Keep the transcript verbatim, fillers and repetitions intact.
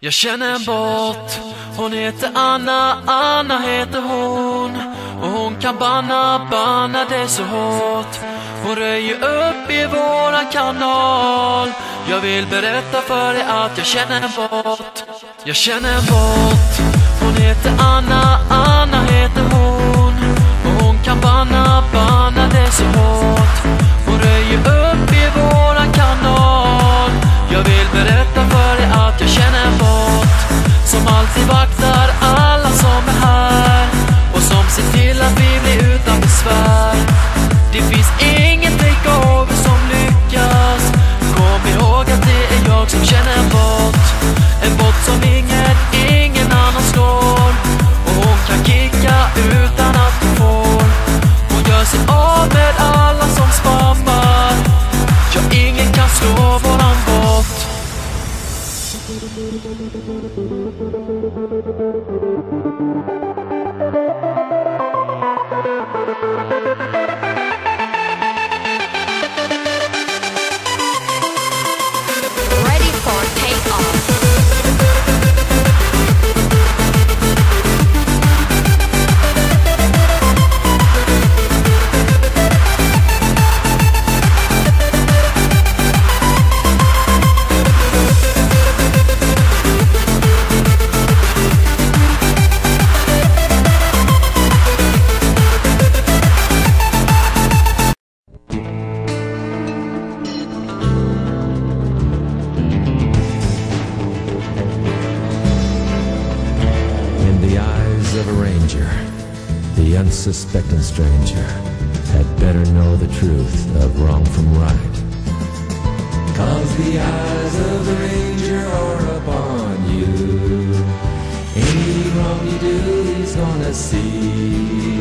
Jag känner en bort, hon heter Anna, Anna heter hon. Och hon kan banna, banna det så hårt. Hon röjer upp i våran kanal. Jag vill berätta för dig att jag känner en bort. Jag känner en bort, hon heter Anna, Anna heter hon. Och hon kan banna, banna det så hårt. Hon röjer upp i våran kanal. Jag vill berätta för dig att jag känner en bort, som alltid vaktar alla som är här och som ser till att vi blir utan besvär. Det finns ingen takeover som lyckas. Kom ihåg att det är jag som känner en bort. En bort som ingen, ingen annan slår. Och hon kan kicka utan att hon får. Hon gör sig av med alla som spammar. Ja, ingen kan slå våran bort. Ready for takeoff. Of a ranger, the unsuspecting stranger had better know the truth of wrong from right. 'Cause the eyes of the ranger are upon you. Any wrong you do, he's gonna see.